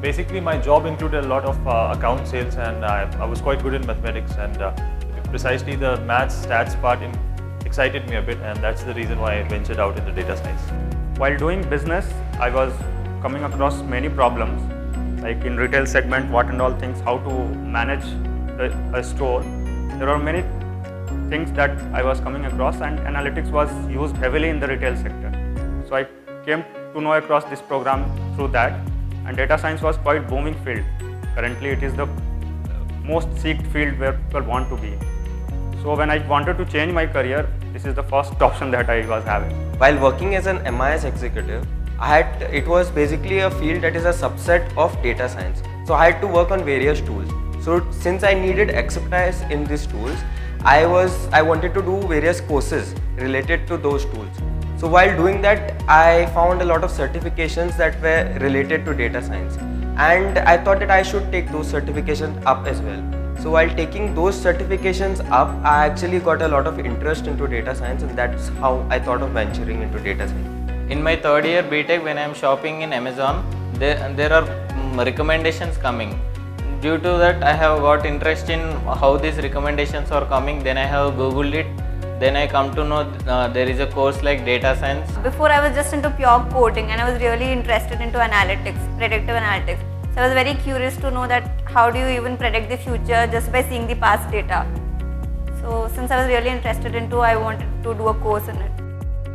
Basically, my job included a lot of account sales, and I was quite good in mathematics, and precisely the maths stats part excited me a bit, and that's the reason why I ventured out into data science. While doing business, I was coming across many problems, like in retail segment, what and all things, how to manage a store. There are many things that I was coming across, and analytics was used heavily in the retail sector. So I came to know across this program through that, and data science was quite booming field. Currently it is the most sought field where people want to be. So when I wanted to change my career, this is the first option that I was having. While working as an MIS executive, it was basically a field that is a subset of data science. So I had to work on various tools. So since I needed expertise in these tools, I wanted to do various courses related to those tools. So while doing that, I found a lot of certifications that were related to data science, and I thought that I should take those certifications up as well. So while taking those certifications up, I actually got a lot of interest into data science, and that's how I thought of venturing into data science. In my third year BTech, when I am shopping in Amazon, there are recommendations coming. Due to that, I have got interest in how these recommendations are coming. Then I have Googled it. Then I come to know there is a course like data science. Before I was just into pure coding, and I was really interested into analytics, predictive analytics. So I was very curious to know that how do you even predict the future just by seeing the past data. So since I was really interested into, I wanted to do a course in it.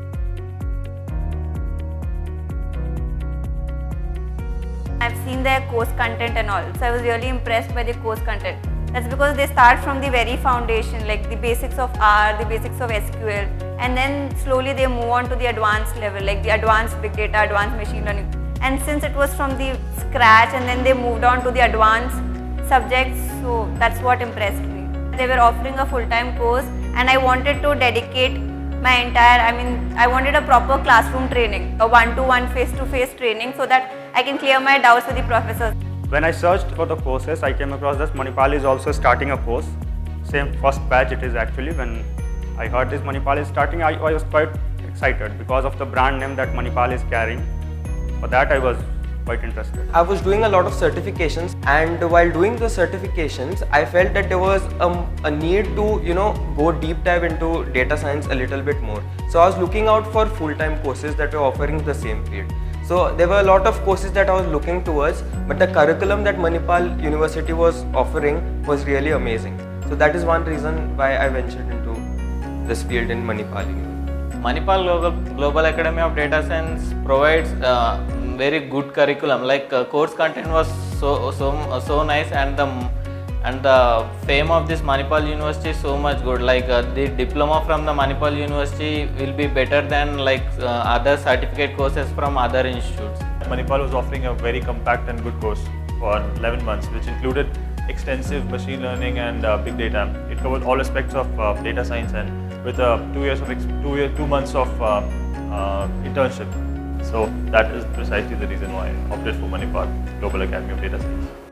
I've seen their course content and all, so I was really impressed by the course content. That's because they start from the very foundation, like the basics of R, the basics of SQL, and then slowly they move on to the advanced level, like the advanced big data, advanced machine learning. And since it was from the scratch and then they moved on to the advanced subjects, so that's what impressed me. They were offering a full-time course, and I wanted to dedicate my entire, I wanted a proper classroom training, a one-to-one face-to-face training, so that I can clear my doubts with the professors. When I searched for the courses, I came across this Manipal is also starting a course. Same first batch it is actually. When I heard this Manipal is starting, I was quite excited because of the brand name that Manipal is carrying. For that I was quite interested. I was doing a lot of certifications, and while doing the certifications, I felt that there was a need to go deep dive into data science a little bit more. So I was looking out for full-time courses that were offering the same field. So there were a lot of courses that I was looking towards, but the curriculum that Manipal University was offering was really amazing. So that is one reason why I ventured into this field in Manipal University. Manipal Global Academy of Data Science provides very good curriculum. Like course content was so nice, and the fame of this Manipal University is so much good. Like the diploma from the Manipal University will be better than like other certificate courses from other institutes. Manipal was offering a very compact and good course for 11 months, which included extensive machine learning and big data. It covered all aspects of data science, and with 2 months of internship. So that is precisely the reason why I opted for Manipal Global Academy of Data Science.